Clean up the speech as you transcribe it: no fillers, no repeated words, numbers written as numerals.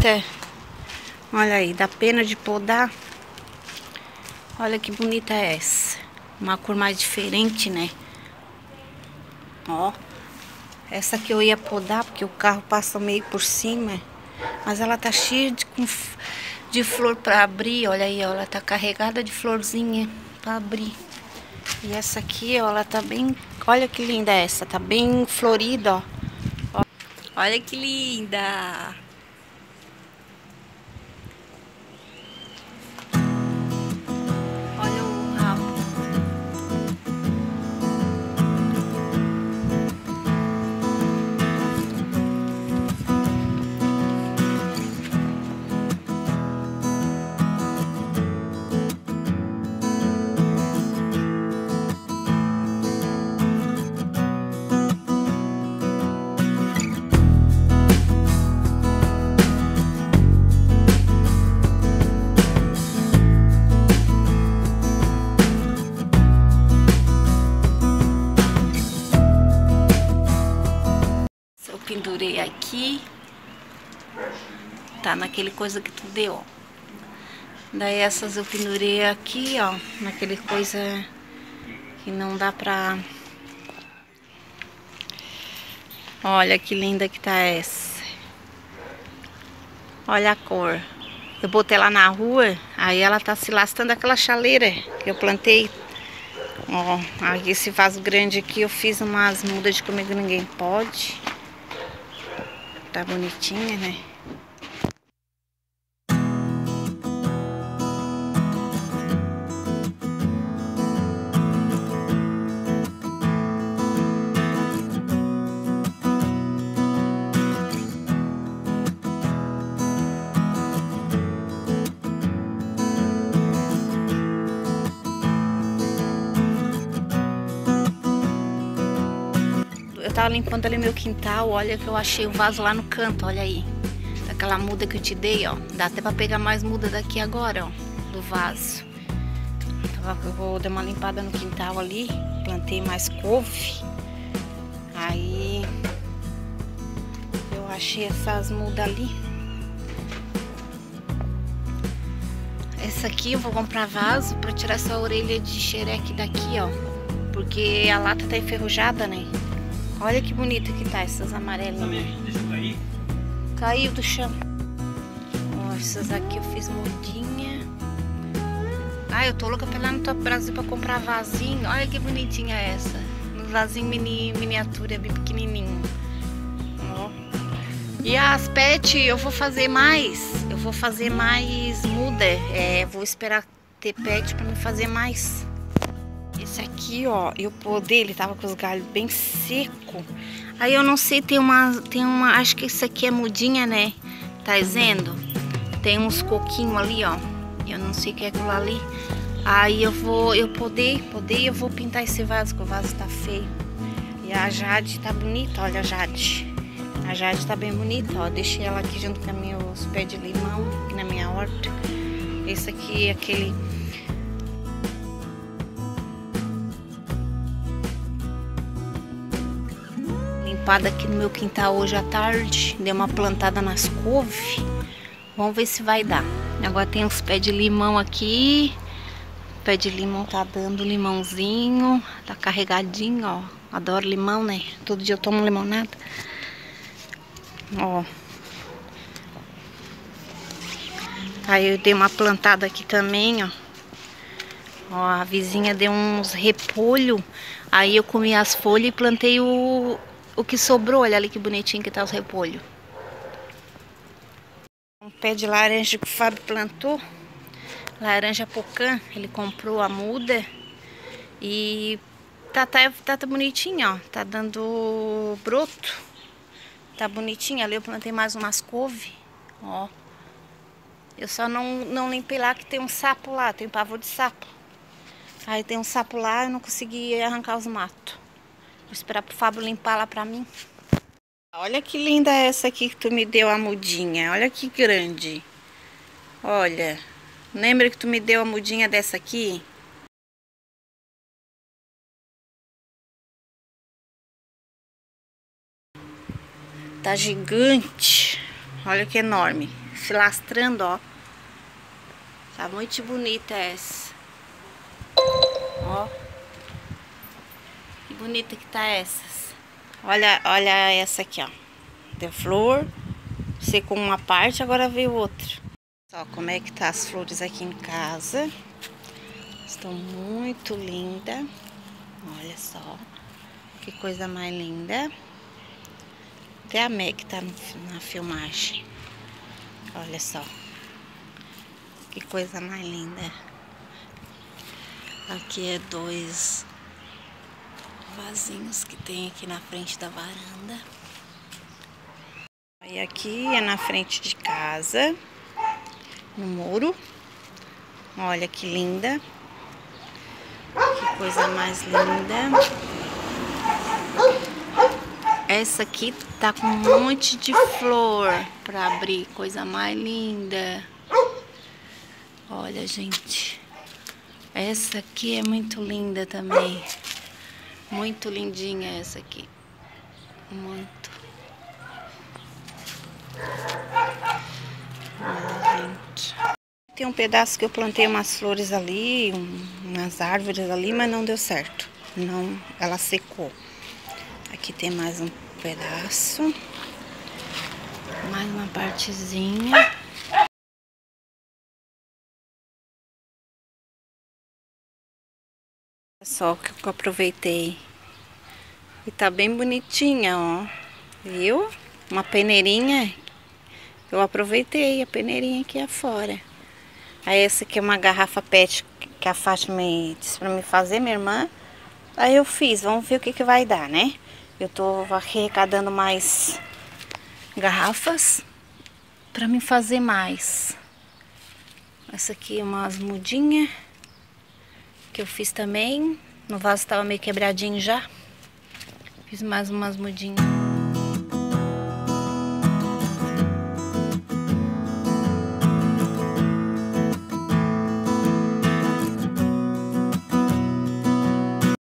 bonita. Olha aí, dá pena de podar. Olha que bonita é essa. Uma cor mais diferente, né? Ó. Essa aqui eu ia podar porque o carro passa meio por cima. Mas ela tá cheia de flor pra abrir. Olha aí, ó, ela tá carregada de florzinha pra abrir. E essa aqui, ó, ela tá bem... Olha que linda essa. Tá bem florida, ó. Olha que linda. Olha o rabo. Eu pendurei aqui. Tá naquele coisa que tu deu, ó. Daí essas eu pendurei aqui, ó. Naquele coisa que não dá pra... Olha que linda que tá essa. Olha a cor. Eu botei ela na rua, aí ela tá se lastando aquela chaleira que eu plantei. Ó, aqui esse vaso grande aqui eu fiz umas mudas de comigo ninguém pode. Tá bonitinha, né? Eu tava limpando ali meu quintal, olha que eu achei o vaso lá no canto, olha aí. Aquela muda que eu te dei, ó. Dá até pra pegar mais muda daqui agora, ó, do vaso. Eu vou dar uma limpada no quintal ali, plantei mais couve. Aí eu achei essas mudas ali. Essa aqui eu vou comprar vaso pra tirar essa orelha de xereque daqui, ó. Porque a lata tá enferrujada, né? Olha que bonita que tá essas amarelinhas. Caiu do chão. Ó, essas aqui eu fiz mudinha. Ah, eu tô louca pra ir lá no Top Brasil pra comprar vasinho. Olha que bonitinha essa. Um vasinho miniatura, bem pequenininho. Ó. E as pet eu vou fazer mais. Eu vou fazer mais muda. Vou esperar ter pet pra me fazer mais. Esse aqui, ó, eu podei, ele tava com os galhos bem seco. Aí eu não sei, tem uma, acho que isso aqui é mudinha, né? Tá dizendo? Tem uns coquinhos ali, ó. Eu não sei o que é aquilo ali. Aí eu podei, eu vou pintar esse vaso, que o vaso tá feio. E a Jade tá bonita, olha a Jade. A Jade tá bem bonita, ó. Deixei ela aqui junto com meus pés de limão, aqui na minha horta. Esse aqui é aquele... Limpada aqui no meu quintal hoje à tarde. Dei uma plantada nas couve. Vamos ver se vai dar. Agora tem uns pés de limão aqui. O pé de limão tá dando limãozinho. Tá carregadinho, ó. Adoro limão, né? Todo dia eu tomo limonada. Ó. Aí eu dei uma plantada aqui também, ó. Ó, a vizinha deu uns repolho. Aí eu comi as folhas e plantei o que sobrou. Olha ali que bonitinho que tá os repolhos. Um pé de laranja que o Fábio plantou. Laranja pocã. Ele comprou a muda. E tá bonitinho, ó. Tá dando broto. Tá bonitinho. Ali eu plantei mais umas couve. Ó. Eu só não limpei lá que tem um sapo lá. Tem pavor de sapo. Aí tem um sapo lá, eu não consegui arrancar os matos. Vou esperar pro Fábio limpar lá pra mim. Olha que linda essa aqui que tu me deu a mudinha. Olha que grande. Olha. Lembra que tu me deu a mudinha dessa aqui? Tá gigante. Olha que enorme. se lastrando, ó. Tá muito bonita essa. Ó. Que bonita que tá essas. Olha essa aqui, ó. Deu flor. Secou uma parte, agora veio outra. Ó, como é que tá as flores aqui em casa. Estão muito lindas. Olha só. Que coisa mais linda. Até a Meg tá na filmagem. Olha só. Que coisa mais linda. Aqui é 2 vasinhos que tem aqui na frente da varanda. E aqui é na frente de casa, no muro. Olha que linda. Que coisa mais linda. Essa aqui tá com um monte de flor pra abrir. Coisa mais linda. Olha, gente. Essa aqui é muito linda também. Muito lindinha essa aqui. Muito. Olha, gente. Tem um pedaço que eu plantei umas flores ali, umas árvores ali, mas não deu certo. Não, ela secou. Aqui tem mais um pedaço. Mais uma partezinha. Olha só o que eu aproveitei. E tá bem bonitinha, ó. Viu? Uma peneirinha. Eu aproveitei a peneirinha aqui afora. Aí essa aqui é uma garrafa PET que a Fátima disse pra me fazer, minha irmã. Aí eu fiz, vamos ver o que que vai dar, né? Eu tô arrecadando mais garrafas pra me fazer mais. Essa aqui é umas mudinhas que eu fiz também. No vaso tava meio quebradinho já. Fiz mais umas mudinhas.